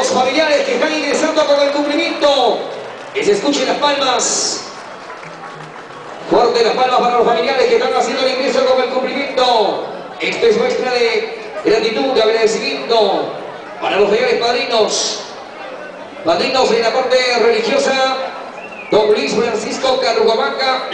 familiares que están ingresando con el cumplimiento. Que se escuchen las palmas. Fuerte las palmas para los familiares que están haciendo el ingreso con el cumplimiento. Esto es muestra de gratitud, de agradecimiento para los señores padrinos. Padrinos de la parte religiosa, don Luis Francisco Carrugamanca.